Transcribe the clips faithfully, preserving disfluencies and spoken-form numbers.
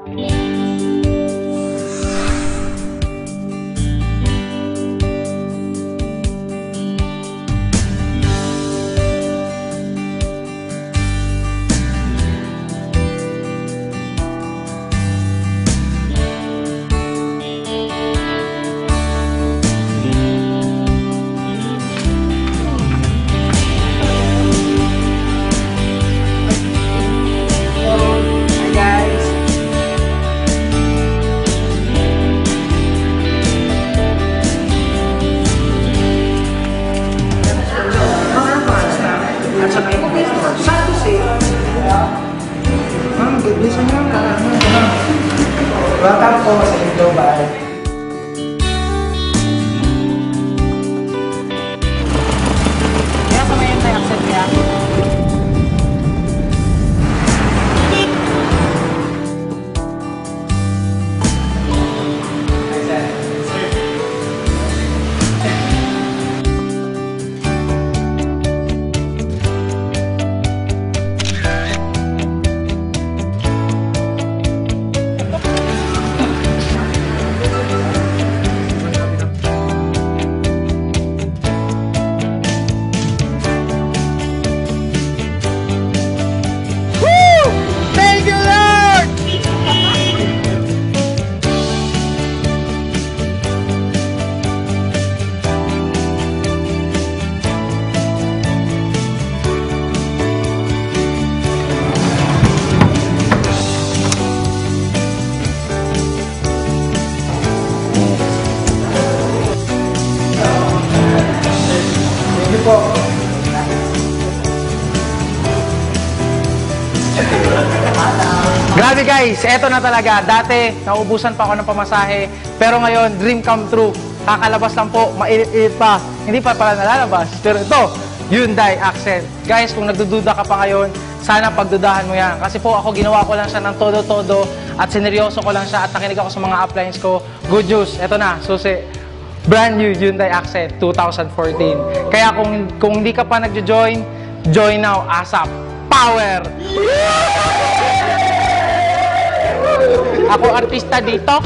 Welcome po sa Global. Kaya sa may may accept niya. Grabe guys, eto na talaga. Dati, nauubusan pa ako ng pamasahe. Pero ngayon, dream come true. Kakalabas lang po, mainit-init pa. Hindi pa pala nalalabas. Pero ito, Hyundai Accent. Guys, kung nagdududa ka pa ngayon, sana pagdudahan mo yan. Kasi po ako, ginawa ko lang siya ng todo-todo at sineryoso ko lang siya at nakinig ako sa mga appliance ko. Good news, eto na, susi. Brand new Hyundai Accent twenty fourteen. Kaya kung, kung hindi ka pa nagjo-join, join now, ASAP. Power! Ako artista dito.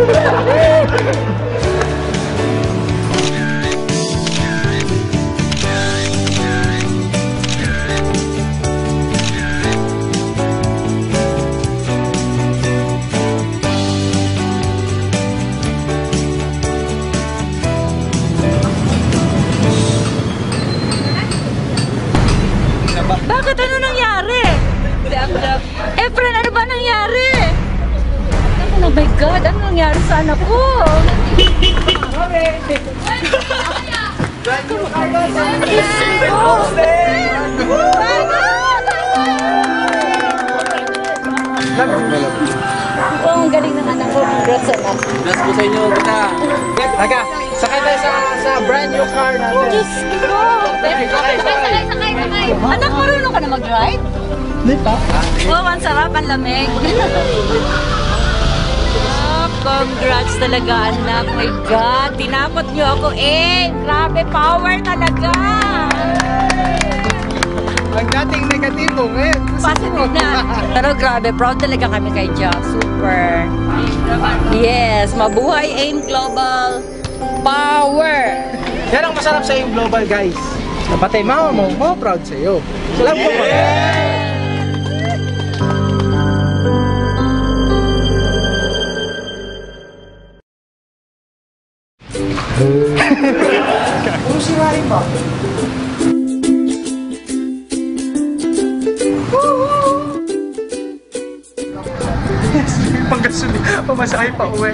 Bakit? Ano nangyari? Efren, ano ba nangyari? Oh my God, ano nangyari sa anak ko? Oh, ang galing ng anak ko. Congrats, anak. Congrats po sa inyo, kita. Taka, sakay tayo sa, sa brand new car natin. Diyos ko! Sakay, sakay, sakay, sakay. Anak, marunong ka na mag-ride? Hindi pa. Oh, ang sarap, ang lamig. Oh, congrats talaga, anak. My God, tinakot niyo ako eh. Grabe, power talaga. Ang dating negatibo, ngayon. Positive na. Pero grabe, proud talaga kami kay Jack. Super. Yes, mabuhay AIM Global. Power. Yan ang masarap sa AIM Global, guys. Napatay mama mo, mo proud sa iyo. Salamat po. Kung sirain ba? Panggasuli, pamasahe pa uwi.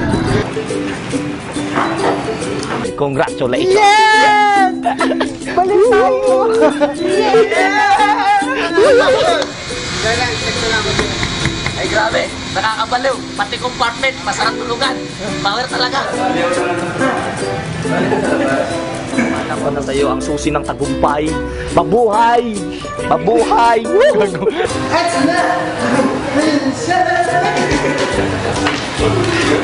Congratulations! Yes! Balik tayo! Ay grabe, nakakabaliw. Pati compartment, masarap tulugan. Power talaga. Anak ko na sa'yo ang susi ng tagumpay. Mabuhay! Mabuhay! Eto na!